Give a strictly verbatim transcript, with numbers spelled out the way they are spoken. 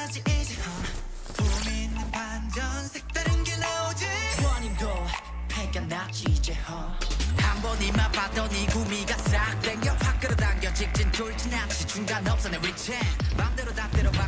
하지 이제 어. 봄이 있는 반전 색다른 게 나오지 원인도 패가 났지 이제 어. 한 번이만 봐도 네 구미가 싹 땡겨 확 끌어당겨 직진 돌진 않지 중간 없어 내 위치 맘대로 다 때려봐